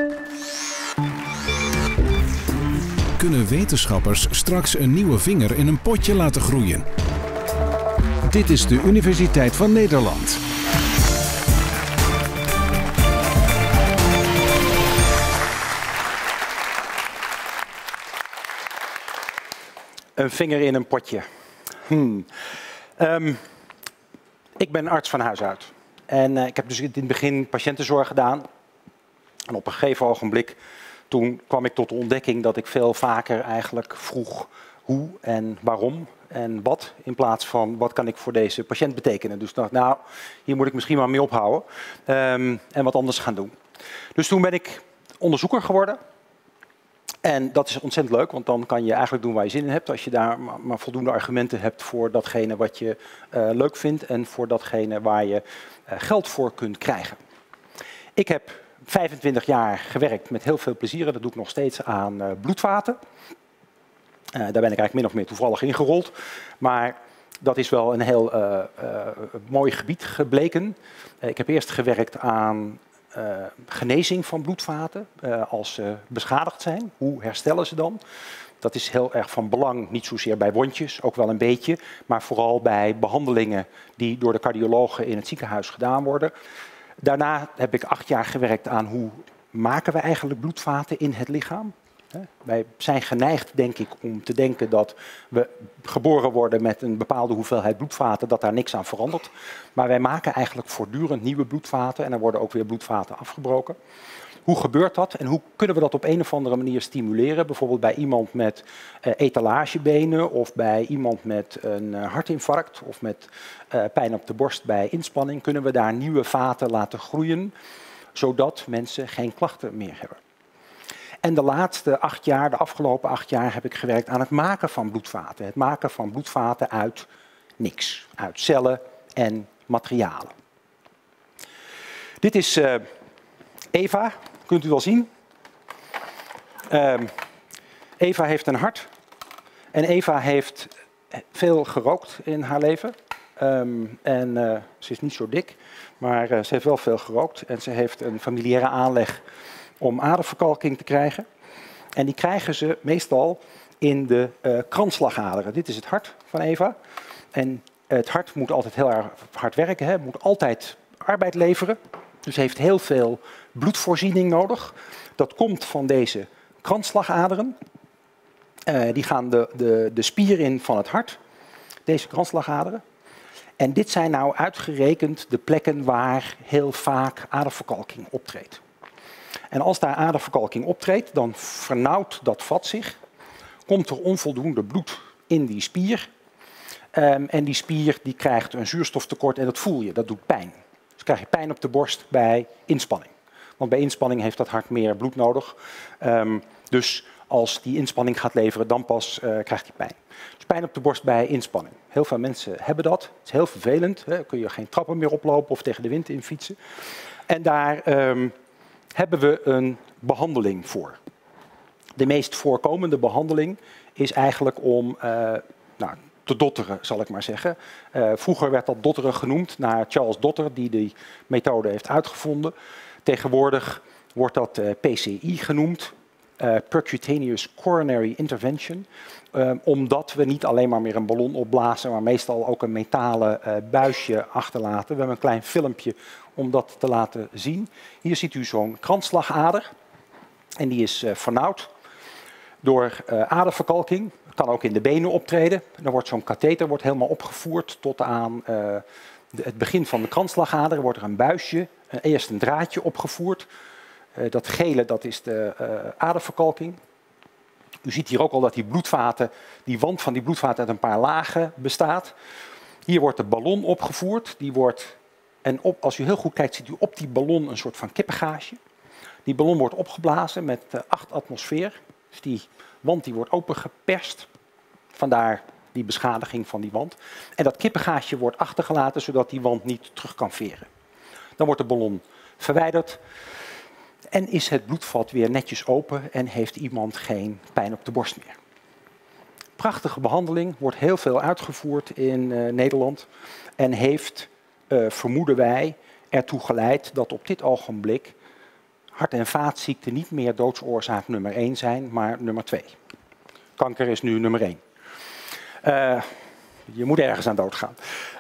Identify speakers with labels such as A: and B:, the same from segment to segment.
A: Kunnen wetenschappers straks een nieuwe vinger in een potje laten groeien? Dit is de Universiteit van Nederland.
B: Een vinger in een potje. Ik ben arts van huis uit. En ik heb dus in het begin patiëntenzorg gedaan. En op een gegeven ogenblik, toen kwam ik tot de ontdekking dat ik veel vaker eigenlijk vroeg hoe en waarom en wat. In plaats van wat kan ik voor deze patiënt betekenen. Dus ik dacht, nou, hier moet ik misschien maar mee ophouden. En wat anders gaan doen. Dus toen ben ik onderzoeker geworden. En dat is ontzettend leuk, want dan kan je eigenlijk doen waar je zin in hebt. Als je daar maar voldoende argumenten hebt voor datgene wat je leuk vindt en voor datgene waar je geld voor kunt krijgen. Ik heb 25 jaar gewerkt met heel veel plezier. Dat doe ik nog steeds aan bloedvaten. Daar ben ik eigenlijk min of meer toevallig ingerold. Maar dat is wel een heel mooi gebied gebleken. Ik heb eerst gewerkt aan genezing van bloedvaten als ze beschadigd zijn. Hoe herstellen ze dan? Dat is heel erg van belang, niet zozeer bij wondjes, ook wel een beetje, maar vooral bij behandelingen die door de cardiologen in het ziekenhuis gedaan worden. Daarna heb ik 8 jaar gewerkt aan hoe maken we eigenlijk bloedvaten in het lichaam. Wij zijn geneigd, denk ik, om te denken dat we geboren worden met een bepaalde hoeveelheid bloedvaten, dat daar niks aan verandert. Maar wij maken eigenlijk voortdurend nieuwe bloedvaten en er worden ook weer bloedvaten afgebroken. Hoe gebeurt dat en hoe kunnen we dat op een of andere manier stimuleren? Bijvoorbeeld bij iemand met etalagebenen of bij iemand met een hartinfarct of met pijn op de borst bij inspanning. Kunnen we daar nieuwe vaten laten groeien, zodat mensen geen klachten meer hebben. En de laatste 8 jaar, de afgelopen 8 jaar, heb ik gewerkt aan het maken van bloedvaten. Het maken van bloedvaten uit niks, uit cellen en materialen. Dit is Eva, kunt u wel zien. Eva heeft een hart en Eva heeft veel gerookt in haar leven. Ze is niet zo dik, maar ze heeft wel veel gerookt en ze heeft een familiaire aanleg om aderverkalking te krijgen. En die krijgen ze meestal in de kransslagaderen. Dit is het hart van Eva. En het hart moet altijd heel erg hard werken, hè? Moet altijd arbeid leveren. Dus heeft heel veel bloedvoorziening nodig. Dat komt van deze kransslagaderen. Die gaan de spier in van het hart, deze kransslagaderen. En dit zijn nou uitgerekend de plekken waar heel vaak aderverkalking optreedt. En als daar aderverkalking optreedt, dan vernauwt dat vat zich. Komt er onvoldoende bloed in die spier. En die spier die krijgt een zuurstoftekort en dat voel je, dat doet pijn. Dus krijg je pijn op de borst bij inspanning. Want bij inspanning heeft dat hart meer bloed nodig. Dus als die inspanning gaat leveren, dan pas krijgt hij pijn. Dus pijn op de borst bij inspanning. Heel veel mensen hebben dat. Het is heel vervelend. Hè. Kun je geen trappen meer oplopen of tegen de wind in fietsen. En daar hebben we een behandeling voor. De meest voorkomende behandeling is eigenlijk om te dotteren, zal ik maar zeggen. Vroeger werd dat dotteren genoemd naar Charles Dotter, die die methode heeft uitgevonden. Tegenwoordig wordt dat PCI genoemd, Percutaneous Coronary Intervention. Omdat we niet alleen maar meer een ballon opblazen, maar meestal ook een metalen buisje achterlaten. We hebben een klein filmpje om dat te laten zien. Hier ziet u zo'n kransslagader. En die is vernauwd door aderverkalking. Kan ook in de benen optreden. Dan wordt zo'n katheter helemaal opgevoerd tot aan het begin van de kransslagader. Wordt er een buisje, eerst een draadje opgevoerd. Dat gele, dat is de aderverkalking. U ziet hier ook al dat die wand van die bloedvaten uit een paar lagen bestaat. Hier wordt de ballon opgevoerd. Als u heel goed kijkt, ziet u op die ballon een soort van kippengaasje. Die ballon wordt opgeblazen met 8 atmosfeer. Dus die wand die wordt opengeperst. Vandaar die beschadiging van die wand. En dat kippengaasje wordt achtergelaten, zodat die wand niet terug kan veren. Dan wordt de ballon verwijderd. En is het bloedvat weer netjes open en heeft iemand geen pijn op de borst meer. Prachtige behandeling, wordt heel veel uitgevoerd in Nederland. En heeft, vermoeden wij, ertoe geleid dat op dit ogenblik hart- en vaatziekten niet meer doodsoorzaak nummer 1 zijn, maar nummer 2. Kanker is nu nummer 1. Je moet ergens aan doodgaan.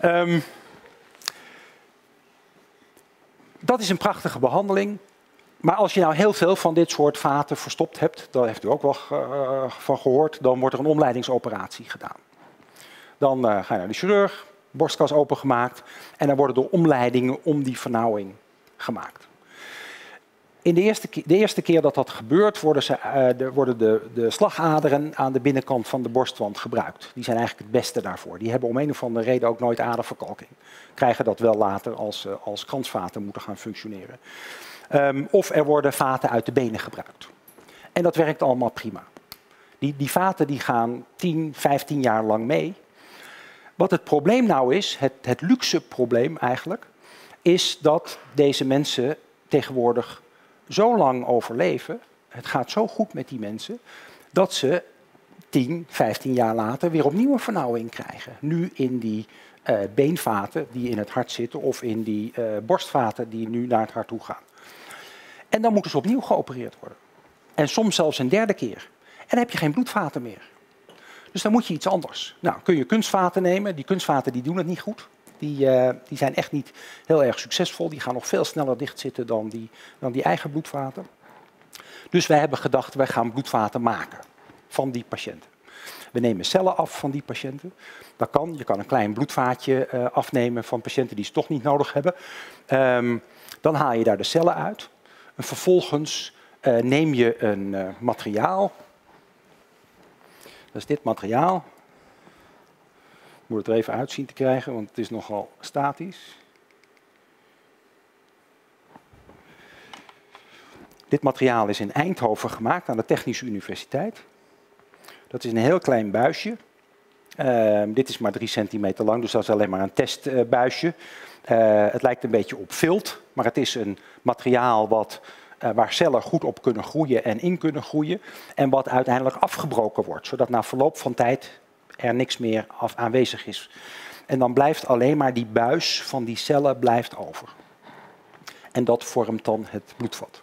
B: Dat is een prachtige behandeling. Maar als je nou heel veel van dit soort vaten verstopt hebt, daar heeft u ook wel van gehoord, dan wordt er een omleidingsoperatie gedaan. Dan ga je naar de chirurg, borstkas opengemaakt en dan worden er omleidingen om die vernauwing gemaakt. In de eerste keer dat dat gebeurt, worden de slagaderen aan de binnenkant van de borstwand gebruikt. Die zijn eigenlijk het beste daarvoor. Die hebben om een of andere reden ook nooit aderverkalking. Krijgen dat wel later als kransvaten moeten gaan functioneren. Of er worden vaten uit de benen gebruikt. En dat werkt allemaal prima. Die vaten die gaan 10, 15 jaar lang mee. Wat het probleem nou is, het luxe probleem eigenlijk, is dat deze mensen tegenwoordig zo lang overleven, het gaat zo goed met die mensen, dat ze 10, 15 jaar later weer opnieuw een vernauwing krijgen. Nu in die beenvaten die in het hart zitten of in die borstvaten die nu naar het hart toe gaan. En dan moeten ze opnieuw geopereerd worden. En soms zelfs een derde keer. En dan heb je geen bloedvaten meer. Dus dan moet je iets anders. Nou, kun je kunstvaten nemen. Die kunstvaten die doen het niet goed. Die zijn echt niet heel erg succesvol. Die gaan nog veel sneller dichtzitten dan die eigen bloedvaten. Dus wij hebben gedacht, wij gaan bloedvaten maken van die patiënten. We nemen cellen af van die patiënten. Dat kan. Je kan een klein bloedvaatje afnemen van patiënten die ze toch niet nodig hebben. Dan haal je daar de cellen uit. En vervolgens neem je een materiaal. Dat is dit materiaal. Ik moet het er even uit zien te krijgen, want het is nogal statisch. Dit materiaal is in Eindhoven gemaakt aan de Technische Universiteit. Dat is een heel klein buisje. Dit is maar 3 centimeter lang, dus dat is alleen maar een testbuisje. Het lijkt een beetje op vilt, maar het is een materiaal waar cellen goed op kunnen groeien en in kunnen groeien. En wat uiteindelijk afgebroken wordt, zodat na verloop van tijd er niks meer aanwezig is. En dan blijft alleen maar die buis van die cellen blijft over. En dat vormt dan het bloedvat.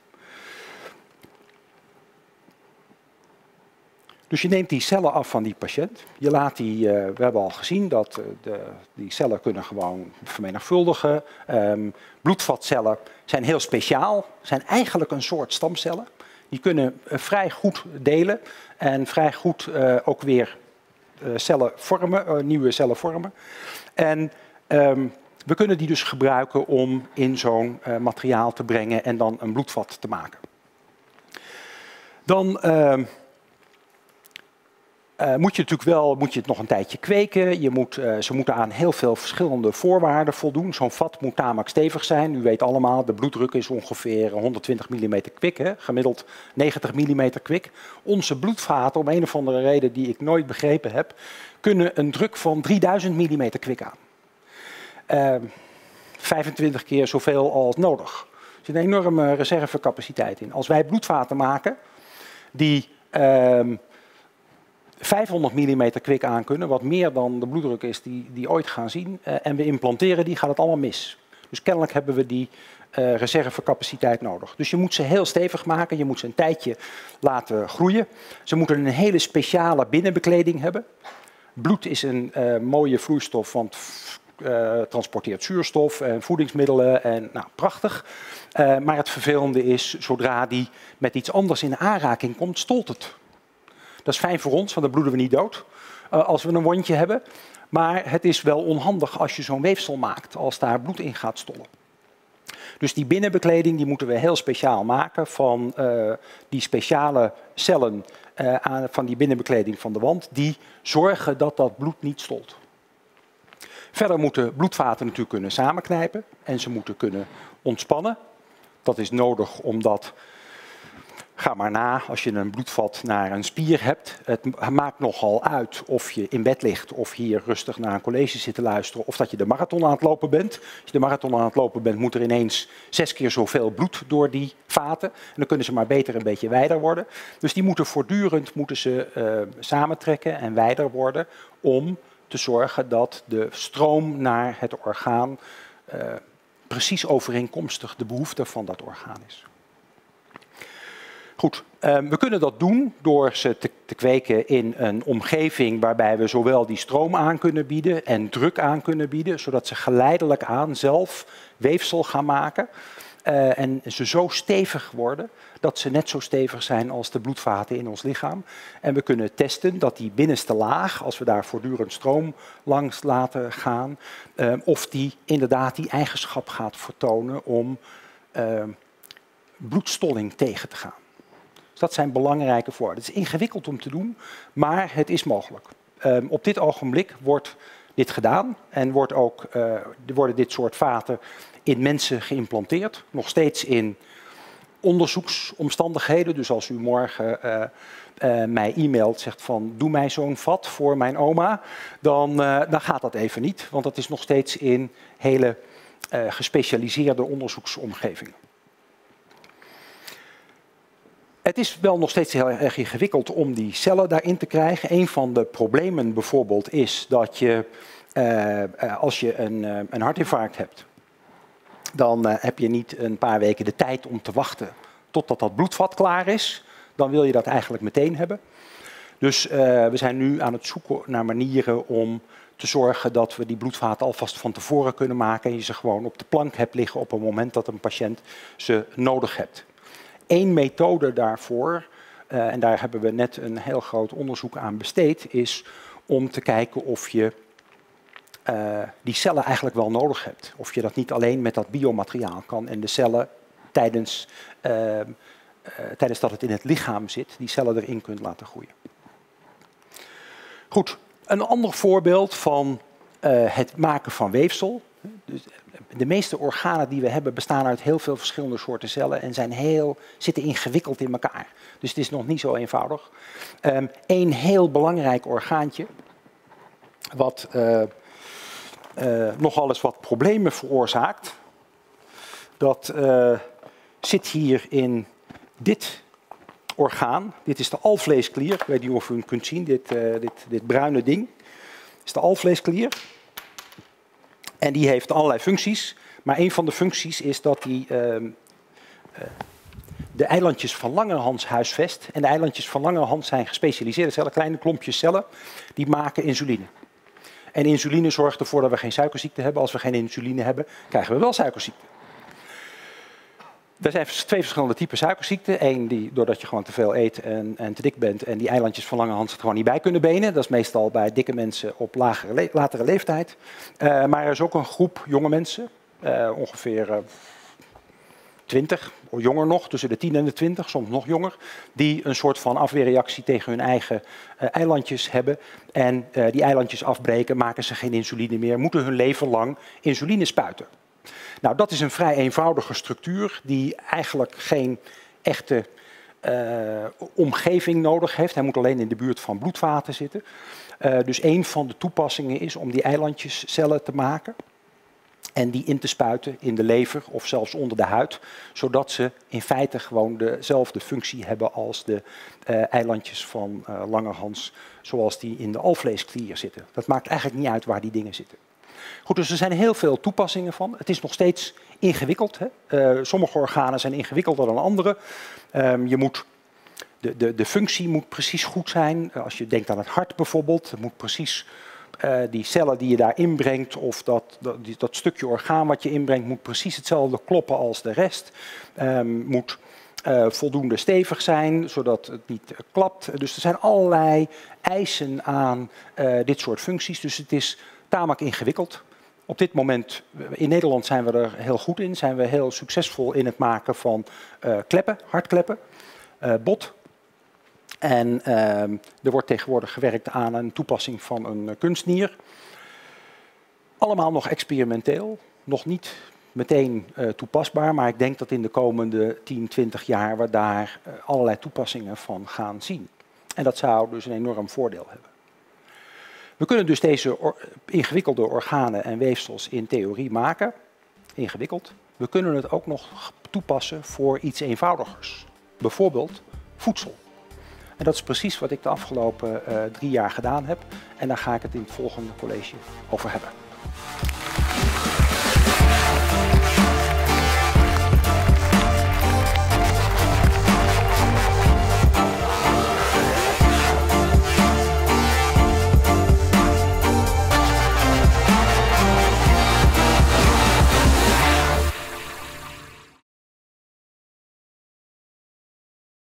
B: Dus je neemt die cellen af van die patiënt. Je laat we hebben al gezien dat die cellen kunnen gewoon vermenigvuldigen. Bloedvatcellen zijn heel speciaal, zijn eigenlijk een soort stamcellen. Die kunnen vrij goed delen en vrij goed ook weer cellen vormen, nieuwe cellen vormen. En we kunnen die dus gebruiken om in zo'n materiaal te brengen en dan een bloedvat te maken. Dan moet je het nog een tijdje kweken. Ze moeten aan heel veel verschillende voorwaarden voldoen. Zo'n vat moet tamelijk stevig zijn. U weet allemaal, de bloeddruk is ongeveer 120 mm kwik, hè? Gemiddeld 90 mm kwik. Onze bloedvaten, om een of andere reden die ik nooit begrepen heb, kunnen een druk van 3000 mm kwik aan. 25 keer zoveel als nodig. Er zit een enorme reservecapaciteit in. Als wij bloedvaten maken die 500 mm kwik aan kunnen, wat meer dan de bloeddruk is die ooit gaan zien, en we implanteren die, gaat het allemaal mis. Dus kennelijk hebben we die reservecapaciteit nodig. Dus je moet ze heel stevig maken, je moet ze een tijdje laten groeien. Ze moeten een hele speciale binnenbekleding hebben. Bloed is een mooie vloeistof, want transporteert zuurstof en voedingsmiddelen en nou, prachtig. Maar het vervelende is, zodra die met iets anders in aanraking komt, stolt het. Dat is fijn voor ons, want dan bloeden we niet dood als we een wondje hebben. Maar het is wel onhandig als je zo'n weefsel maakt, als daar bloed in gaat stollen. Dus die binnenbekleding die moeten we heel speciaal maken van die speciale cellen van die binnenbekleding van de wand, die zorgen dat dat bloed niet stolt. Verder moeten bloedvaten natuurlijk kunnen samenknijpen en ze moeten kunnen ontspannen. Dat is nodig omdat, ga maar na, als je een bloedvat naar een spier hebt, het maakt nogal uit of je in bed ligt of hier rustig naar een college zit te luisteren of dat je de marathon aan het lopen bent. Als je de marathon aan het lopen bent, moet er ineens 6 keer zoveel bloed door die vaten. En dan kunnen ze maar beter een beetje wijder worden. Dus die moeten voortdurend samentrekken en wijder worden om te zorgen dat de stroom naar het orgaan precies overeenkomstig de behoefte van dat orgaan is. Goed, we kunnen dat doen door ze te kweken in een omgeving waarbij we zowel die stroom aan kunnen bieden en druk aan kunnen bieden, zodat ze geleidelijk aan zelf weefsel gaan maken en ze zo stevig worden dat ze net zo stevig zijn als de bloedvaten in ons lichaam. En we kunnen testen dat die binnenste laag, als we daar voortdurend stroom langs laten gaan, of die inderdaad die eigenschap gaat vertonen om bloedstolling tegen te gaan. Dus dat zijn belangrijke voorwaarden. Het is ingewikkeld om te doen, maar het is mogelijk. Op dit ogenblik wordt dit gedaan en worden dit soort vaten in mensen geïmplanteerd. Nog steeds in onderzoeksomstandigheden. Dus als u morgen mij e-mailt, zegt van doe mij zo'n vat voor mijn oma, dan gaat dat even niet. Want dat is nog steeds in hele gespecialiseerde onderzoeksomgevingen. Het is wel nog steeds heel erg ingewikkeld om die cellen daarin te krijgen. Een van de problemen bijvoorbeeld is dat je, als je een hartinfarct hebt, dan heb je niet een paar weken de tijd om te wachten totdat dat bloedvat klaar is. Dan wil je dat eigenlijk meteen hebben. Dus we zijn nu aan het zoeken naar manieren om te zorgen dat we die bloedvaten alvast van tevoren kunnen maken en je ze gewoon op de plank hebt liggen op het moment dat een patiënt ze nodig hebt. Eén methode daarvoor, en daar hebben we net een heel groot onderzoek aan besteed, is om te kijken of je die cellen eigenlijk wel nodig hebt. Of je dat niet alleen met dat biomateriaal kan en de cellen tijdens dat het in het lichaam zit, die cellen erin kunt laten groeien. Goed, een ander voorbeeld van het maken van weefsel. Dus de meeste organen die we hebben bestaan uit heel veel verschillende soorten cellen en zitten ingewikkeld in elkaar. Dus het is nog niet zo eenvoudig. Eén heel belangrijk orgaantje, wat nogal eens wat problemen veroorzaakt, dat zit hier in dit orgaan. Dit is de alvleesklier. Ik weet niet of u hem kunt zien, dit bruine ding. Dit is de alvleesklier. En die heeft allerlei functies. Maar een van de functies is dat die de eilandjes van Langerhans huisvest. En de eilandjes van Langerhans zijn gespecialiseerde cellen, kleine klompjes cellen, die maken insuline. En insuline zorgt ervoor dat we geen suikerziekte hebben. Als we geen insuline hebben, krijgen we wel suikerziekte. Er zijn twee verschillende typen suikerziekten. Eén die doordat je gewoon te veel eet en te dik bent en die eilandjes van Langerhans er gewoon niet bij kunnen benen. Dat is meestal bij dikke mensen op latere leeftijd. Maar er is ook een groep jonge mensen, ongeveer 20, of jonger nog, tussen de 10 en de 20, soms nog jonger, die een soort van afweerreactie tegen hun eigen eilandjes hebben. En die eilandjes afbreken, maken ze geen insuline meer, moeten hun leven lang insuline spuiten. Nou, dat is een vrij eenvoudige structuur die eigenlijk geen echte omgeving nodig heeft. Hij moet alleen in de buurt van bloedvaten zitten. Dus een van de toepassingen is om die eilandjescellen te maken en die in te spuiten in de lever of zelfs onder de huid, zodat ze in feite gewoon dezelfde functie hebben als de eilandjes van Langerhans, zoals die in de alvleesklier zitten. Dat maakt eigenlijk niet uit waar die dingen zitten. Goed, dus er zijn heel veel toepassingen van. Het is nog steeds ingewikkeld. Hè? Sommige organen zijn ingewikkelder dan andere. De functie moet precies goed zijn. Als je denkt aan het hart bijvoorbeeld, moet precies die cellen die je daar inbrengt of dat stukje orgaan wat je inbrengt, moet precies hetzelfde kloppen als de rest. Moet voldoende stevig zijn, zodat het niet klapt. Dus er zijn allerlei eisen aan dit soort functies. Dus het is tamelijk ingewikkeld. Op dit moment, in Nederland zijn we er heel goed in, zijn we heel succesvol in het maken van kleppen, hartkleppen, bot. En er wordt tegenwoordig gewerkt aan een toepassing van een kunstnier. Allemaal nog experimenteel, nog niet meteen toepasbaar, maar ik denk dat in de komende 10, 20 jaar we daar allerlei toepassingen van gaan zien. En dat zou dus een enorm voordeel hebben. We kunnen dus deze ingewikkelde organen en weefsels in theorie maken. Ingewikkeld. We kunnen het ook nog toepassen voor iets eenvoudigers. Bijvoorbeeld voedsel. En dat is precies wat ik de afgelopen 3 jaar gedaan heb. En daar ga ik het in het volgende college over hebben.